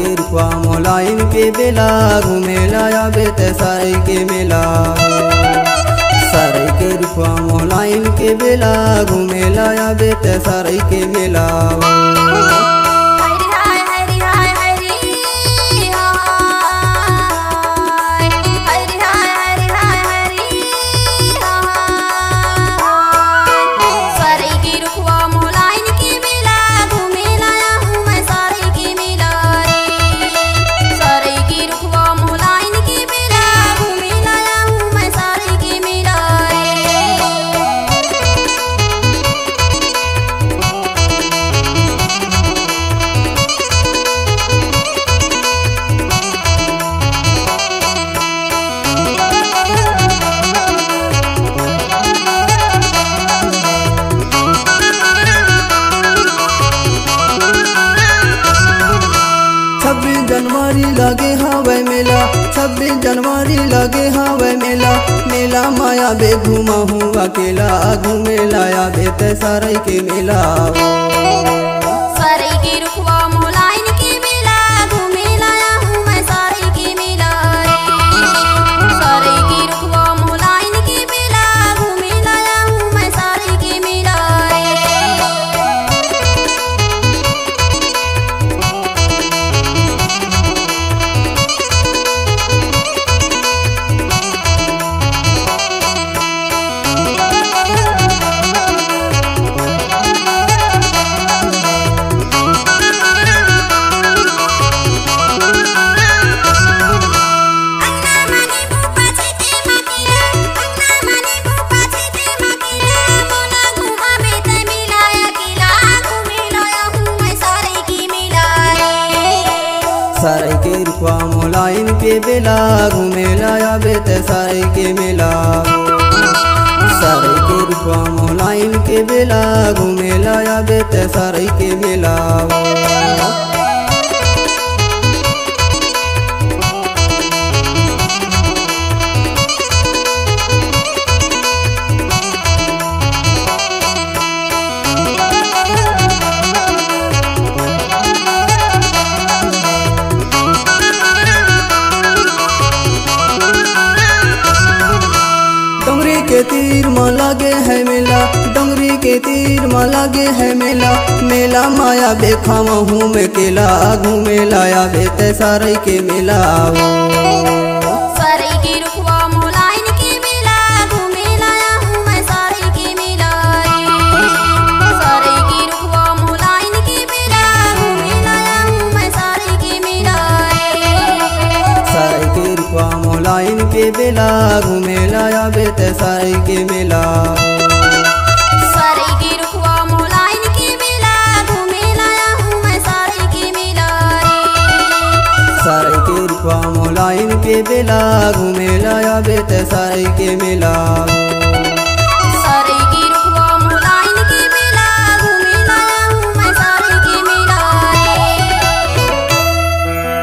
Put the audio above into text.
के रुखवा मोलाइन के बेला घूमेला आबे ते सारई के मेला। सारई के रुखवा मोलाइन के बेला घूमेला आबे ते सारई के मेला। जनवरी लगे हवे मेला 26 जनवरी लगे हवे मेला। मेला माया बे घूमा हूँ अकेला घूमेला आबे ते सारई के मेला। सारई के रुखवा मोलाइन के मेला घूमेला हूँ मैं सारई के मेला। सारई के रुखवा मोलाइन के मेला घूमेला हूँ मैं सारई के मेला। सारई के रुखवा मोलाइन के बेला घूमेला आबे ते सारई के मेला। सारई के रुखवा मोलाइन के बेला घूमेला आबे ते सारई के मेला। के तीर में लगे है मेला डोंगरी के तीर में लगे है मेला। मेला माया बेखा हूँ मैं केला घूमेला आबे ते सारई के मेला। सारई के रुखवा मोलाइन के मेला घूमेला हूँ मैं सारई के मेला। सारई के रुखवा मोलाइन के मेला घूमेला हूँ मैं सारई के मेला। सारई के रुखवा मोलाइन के बेला घूमेला आबे ते सारई के मेला। सारई के रुखवा मोलाइन के मेला घूमेला हूँ मैं सारई के मेला। सारई के रुखवा मोलाइन के बेला घूमेला आबे ते सारई के मेला।